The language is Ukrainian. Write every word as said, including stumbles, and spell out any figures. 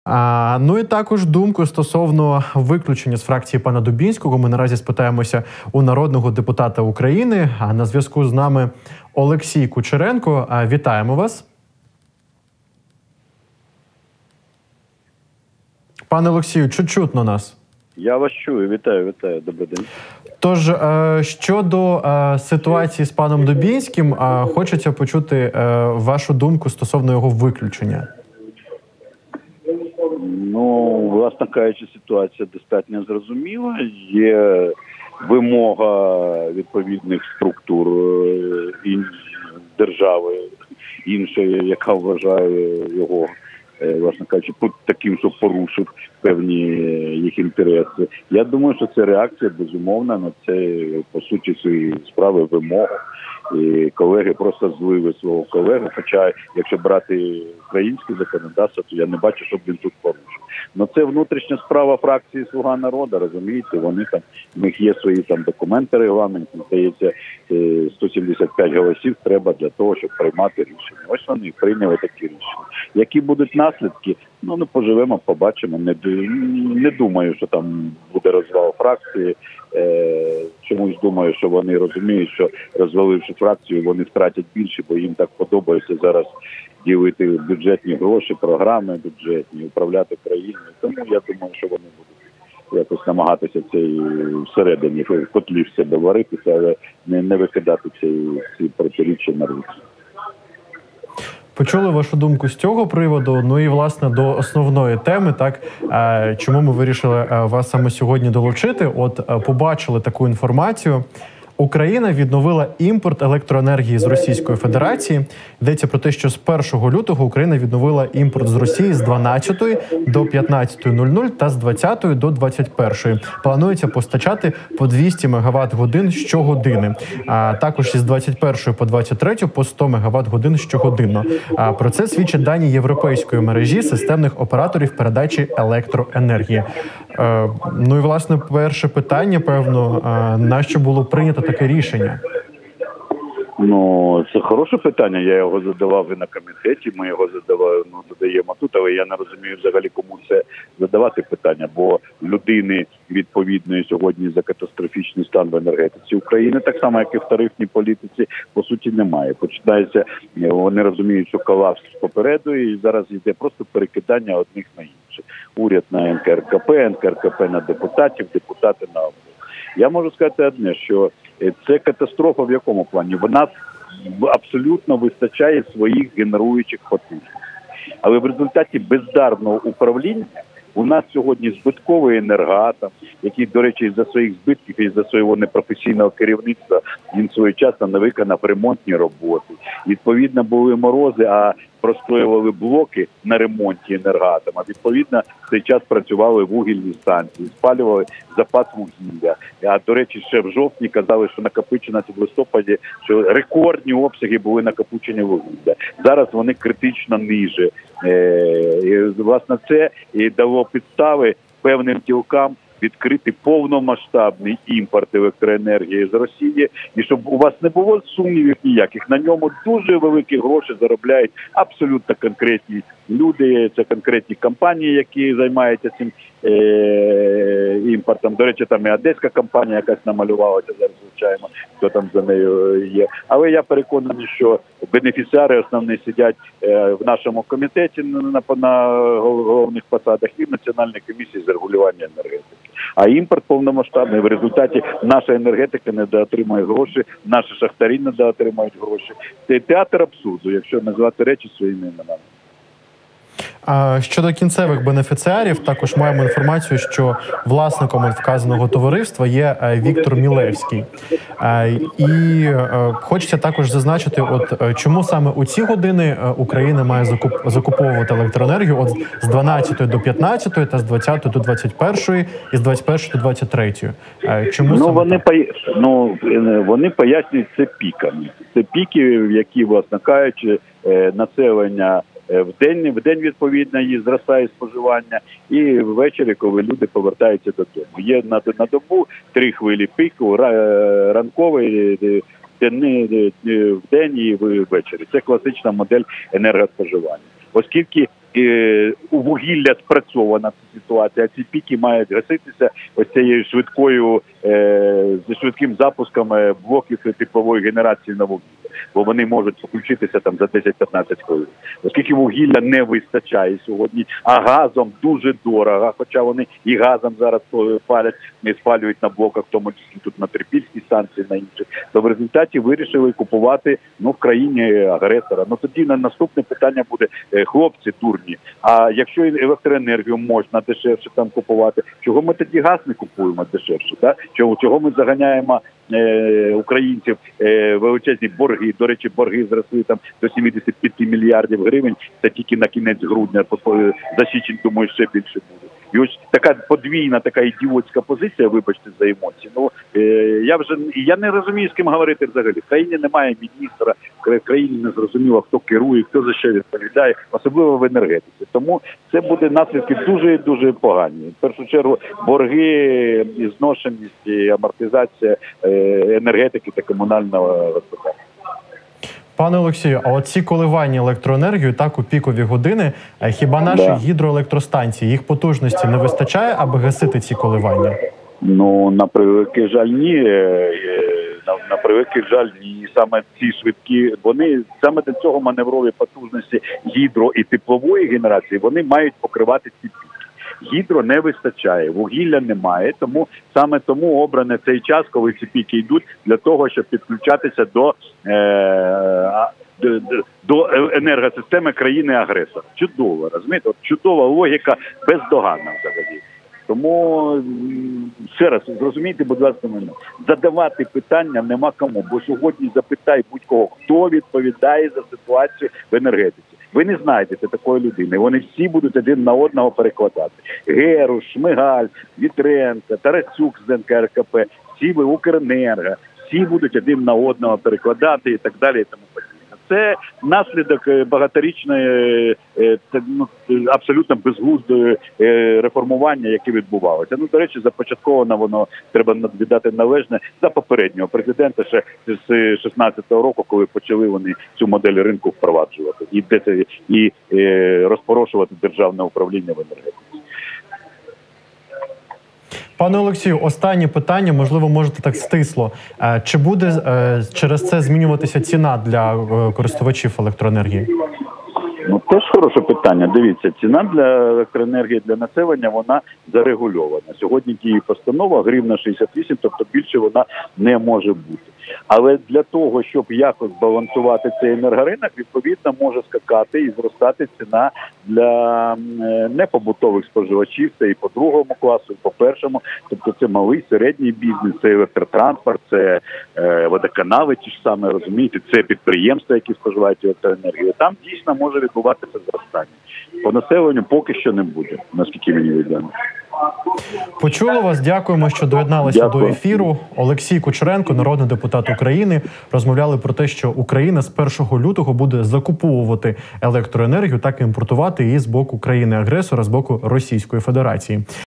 А, ну і також думку стосовно виключення з фракції пана Дубінського. Ми наразі спитаємося у народного депутата України. А на зв'язку з нами Олексій Кучеренко. А, вітаємо вас. Пане Олексію, чи чутно нас? Я вас чую. Вітаю, вітаю. Добрий день. Тож, щодо ситуації з паном Дубінським, хочеться почути вашу думку стосовно його виключення. Ну, власне кажучи, ситуація достатньо зрозуміла. Є вимога відповідних структур держави іншої, яка вважає його, власне кажучи, таким, що порушив певні їх інтереси. Я думаю, що це реакція, безумовно, на це, по суті, свої справи, вимоги. І колеги просто злили свого колегу, хоча, якщо брати українське законодавство, то я не бачу, щоб він тут порушив. Ну це внутрішня справа фракції «Слуга народу», розумієте, вони там, в них є свої там документи регламентні, здається, сто сімдесят п'ять голосів треба для того, щоб приймати рішення. Ось вони прийняли такі рішення. Які будуть наслідки? Ну, не поживемо, побачимо. Не, не думаю, що там буде розвал фракції. Е, чомусь думаю, що вони розуміють, що розваливши фракцію, вони втратять більше, бо їм так подобається зараз ділити бюджетні гроші, програми бюджетні, управляти країною. Тому я думаю, що вони будуть якось намагатися цей всередині в котлі в себе варитися, але не, не викидати ці, ці протиріччя на руки. Почули вашу думку з цього приводу, ну і, власне, до основної теми, так, чому ми вирішили вас саме сьогодні долучити. От, побачили таку інформацію. Україна відновила імпорт електроенергії з Російської Федерації. Йдеться про те, що з першого лютого Україна відновила імпорт з Росії з дванадцятої до п'ятнадцятої нуль нуль та з двадцятої до двадцять першої. Планується постачати по двісті мегаватт-годин щогодини. А також із двадцять першої по двадцять третю по сто мегаватт-годин щогодинно. А про це свідчать дані європейської мережі системних операторів передачі електроенергії. Е, ну і, власне, перше питання, певно, е, на що було прийнято таке рішення? Ну, це хороше питання. Я його задавав і на комітеті, ми його задавали, ну, задаємо тут, але я не розумію взагалі, кому це задавати питання, бо людини відповідної сьогодні за катастрофічний стан в енергетиці України, так само, як і в тарифній політиці, по суті, немає. Починається, вони розуміють, що колапс попереду, і зараз йде просто перекидання одних на інших. Уряд на ен ка ер ка пе, ен ка ер ка пе на депутатів, депутати на область. Я можу сказати одне, що це катастрофа в якому плані? В нас абсолютно вистачає своїх генеруючих потужностей. Але в результаті бездарного управління у нас сьогодні збитковий енергоатом, який, до речі, із-за своїх збитків, із-за свого непрофесійного керівництва, він своєчасно не виконав ремонтні роботи. Відповідно, були морози, а простроювали блоки на ремонті енергоатома. Відповідно, в цей час працювали вугільні станції, спалювали запас вугілля. А, до речі, ще в жовтні казали, що накопичено в листопаді, що рекордні обсяги були накопичені вугілля. Зараз вони критично ниже. Е, і, власне, це і дало підстави певним тілкам відкрити повномасштабний імпорт електроенергії з Росії, і щоб у вас не було сумнівів ніяких. На ньому дуже великі гроші заробляють абсолютно конкретні люди, це конкретні компанії, які займаються цим е- імпортом. До речі, там і одеська компанія якась намалювалася, зараз звичайно, хто там за нею є. Але я переконаний, що бенефіціари основні сидять е- в нашому комітеті на, на, на головних посадах і в Національній комісії з регулювання енергетики. А імпорт повномасштабний. В результаті наша енергетика недоотримує гроші, наші шахтарі недоотримують гроші. Це театр абсурду, якщо назвати речі своїми іменами. А щодо кінцевих бенефіціарів, також маємо інформацію, що власником вказаного товариства є Віктор Мілевський. І хочеться також зазначити, от чому саме у ці години Україна має закуп, закуповувати електроенергію от з дванадцятої до п'ятнадцятої та з двадцятої до двадцять першої і з двадцять першої до двадцять третьої. Чому ну, саме вони, по... ну, вони пояснюють це піками. Це піки, в які, власне кажучи, населення в день, в день відповідно, її зростає споживання, і ввечері, коли люди повертаються додому. Є на, на добу три хвилі піку, ранковий, денний, в день і ввечері. Це класична модель енергоспоживання. Оскільки е, у вугілля спрацьована ця ситуація, а ці піки мають гаситися ось цією швидкою, е, зі швидким запуском е, блоків теплової генерації на вугілля. Бо вони можуть включитися там за десять-п'ятнадцять хвилин. Оскільки вугілля не вистачає сьогодні, а газом дуже дорого, хоча вони і газом зараз палять, не спалюють на блоках, в тому числі тут на Трипільській станції, на інших, то в результаті вирішили купувати ну, в країні агресора. Ну тоді на наступне питання буде, хлопці дурні, а якщо електроенергію можна дешевше там купувати, чого ми тоді газ не купуємо дешевше? Да? Чого, чого ми заганяємо Е, українців е, величезні борги, до речі, борги зросли там до сімдесят п'ять мільярдів гривень, це тільки на кінець грудня, за січень, думаю, ще більше буде. І ось така подвійна, така ідіотська позиція, вибачте за емоції. Ну, е, я вже, я не розумію, з ким говорити взагалі. В країні немає міністра, в країні не зрозуміло, хто керує, хто за що відповідає, особливо в енергетиці. Тому це буде наслідки дуже-дуже погані. В першу чергу борги, зношеність, і амортизація е, енергетики та комунального господарства. Пане Олексію, а оці коливання електроенергії так у пікові години, хіба наші да. гідроелектростанції, їх потужності не вистачає, аби гасити ці коливання? Ну, на превеликий жаль, ні. На, на превеликий жаль, ні. Саме ці швидкі, вони, саме для цього маневрові потужності гідро- і теплової генерації, вони мають покривати ці піки. Гідро не вистачає, вугілля немає, тому саме тому обране цей час, коли ці піки йдуть, для того, щоб підключатися до, е, до, до енергосистеми країни-агресора. Чудово, розумієте? От чудова логіка, бездоганна взагалі. Тому, ще раз, зрозумійте, будь ласка, мене, задавати питання нема кому, бо сьогодні запитай будь-кого, хто відповідає за ситуацію в енергетиці. Ви не знайдете такої людини, вони всі будуть один на одного перекладати. Геруш, Шмигаль, Вітренко, Тарасюк з ен ка ер ка пе, всі ви Укренерго, всі будуть один на одного перекладати і так далі і тому подібне. Це наслідок багаторічної, ну, абсолютно безглуздої реформування, яке відбувалося. Ну, до речі, започатковано воно, треба віддати належне, за попереднього президента ще з шістнадцятого року, коли почали вони цю модель ринку впроваджувати і, і, і розпорошувати державне управління в енергетиці. Пане Олексію, останнє питання, можливо, можете так стисло. Чи буде через це змінюватися ціна для користувачів електроенергії? Ну, теж хороше питання. Дивіться, ціна для електроенергії для населення, вона зарегульована. Сьогодні діє постанова, гривня шістдесят вісім, тобто більше вона не може бути. Але для того, щоб якось балансувати цей енергоринок, відповідно, може скакати і зростати ціна для непобутових споживачів. Це і по другому класу, і по першому. Тобто це малий, середній бізнес, це електротранспорт, це е, водоканали, ті ж саме, розумієте, це підприємства, які споживають електроенергію. Там дійсно може відбуватися зростання. По населенню поки що не буде, наскільки мені відомо. Почули вас, дякуємо, що доєдналися Дякую. до ефіру. Олексій Кучеренко, народний депутат України, розмовляли про те, що Україна з першого лютого буде закуповувати електроенергію, так і імпортувати її з боку країни-агресора, з боку Російської Федерації.